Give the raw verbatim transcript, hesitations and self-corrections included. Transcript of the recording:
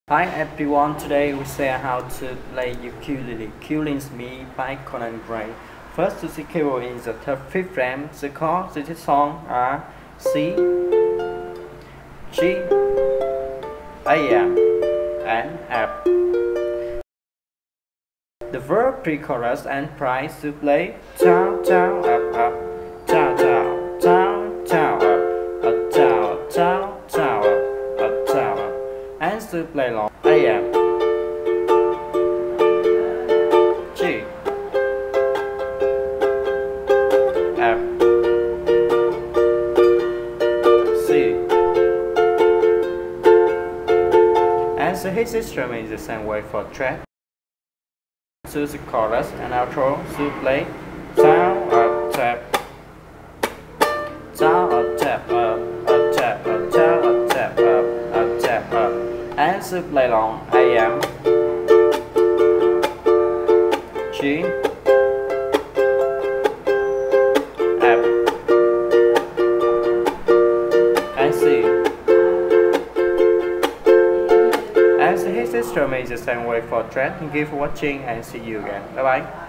Hi everyone, today we say how to play ukulele. Ukulele is me by Conan. First to the keyboard in the third fifth frame, the chords of the song are C, G, A M, and F. The verb pre-chorus and price to play down, down, up, up, down, down, down, down, up, up, down, down, down, up, up, down, up, and to play long A M, G, F, C, and the hit system is the same way for track. To the chorus and outro to play down, up, tap, down, up, tap, up, up, tap, up, down, up, tap, up, up, tap, up, and to play long A M, G, F, and C. And the hit system is the same way for track. Thank you for watching and see you again. Bye bye.